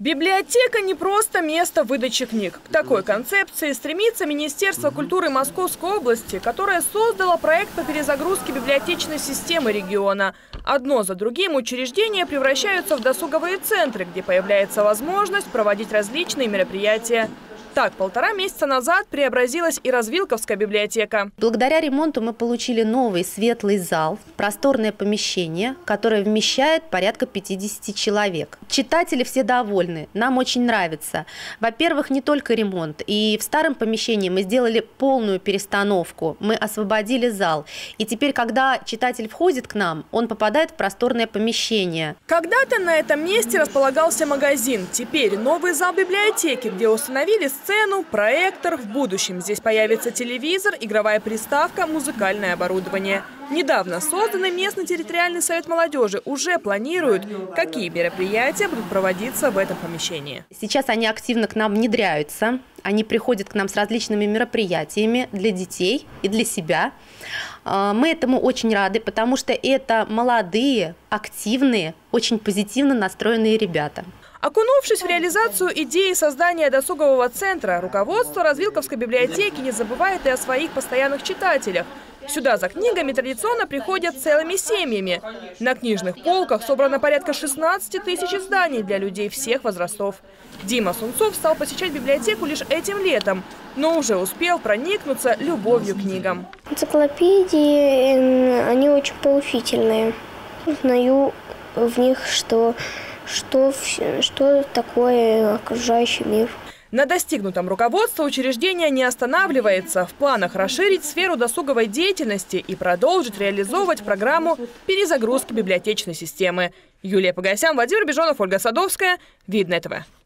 Библиотека не просто место выдачи книг. К такой концепции стремится Министерство культуры Московской области, которое создало проект по перезагрузке библиотечной системы региона. Одно за другим учреждения превращаются в досуговые центры, где появляется возможность проводить различные мероприятия. Так, 1,5 месяца назад преобразилась и Развилковская библиотека. Благодаря ремонту мы получили новый светлый зал, просторное помещение, которое вмещает порядка 50 человек. Читатели все довольны, нам очень нравится. Во-первых, не только ремонт. И в старом помещении мы сделали полную перестановку, мы освободили зал. И теперь, когда читатель входит к нам, он попадает в просторное помещение. Когда-то на этом месте располагался магазин. Теперь новый зал библиотеки, где установили сцену, проектор. В будущем здесь появится телевизор, игровая приставка, музыкальное оборудование. Недавно созданный местный территориальный совет молодежи уже планирует, какие мероприятия будут проводиться в этом помещении. Сейчас они активно к нам внедряются. Они приходят к нам с различными мероприятиями для детей и для себя. Мы этому очень рады, потому что это молодые, активные, очень позитивно настроенные ребята. Окунувшись в реализацию идеи создания досугового центра, руководство Развилковской библиотеки не забывает и о своих постоянных читателях. Сюда за книгами традиционно приходят целыми семьями. На книжных полках собрано порядка 16 тысяч изданий для людей всех возрастов. Дима Сунцов стал посещать библиотеку лишь этим летом, но уже успел проникнуться любовью к книгам. Энциклопедии, они очень поучительные. Узнаю в них, что такое окружающий мир. На достигнутом руководство учреждения не останавливается. В планах расширить сферу досуговой деятельности и продолжить реализовывать программу перезагрузки библиотечной системы. Юлия Погосян, Владимир Бежонов, Ольга Садовская. Видное ТВ.